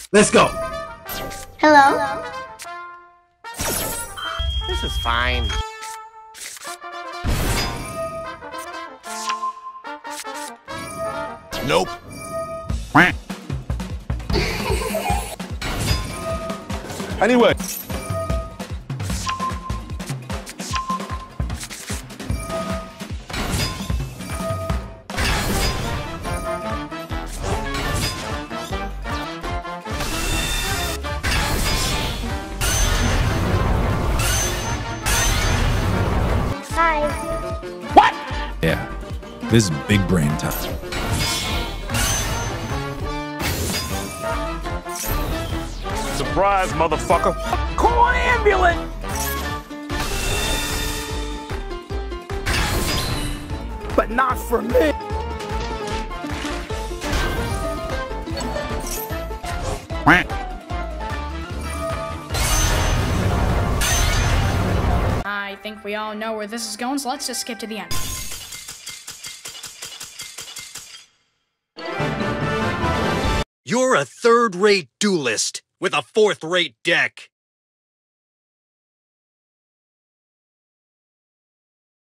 Let's go. Hello? This is fine. Nope. Anyway. Hi. What? Yeah, this is big brain time. Surprise, motherfucker. Call an ambulance! But not for me. I think we all know where this is going, so let's just skip to the end. You're a third-rate duelist with a fourth-rate deck.